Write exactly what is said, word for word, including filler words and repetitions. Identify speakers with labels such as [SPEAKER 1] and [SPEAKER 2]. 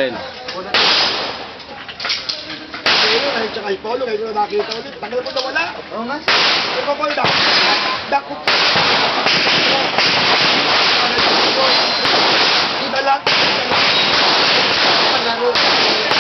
[SPEAKER 1] natin.
[SPEAKER 2] Pero dahil siya kay Polo, ngayon na nakita ulit. Tagal mo na wala.
[SPEAKER 3] Oo nga.
[SPEAKER 2] Ito po, dak. Dako. Dalag. Dalag. Laro.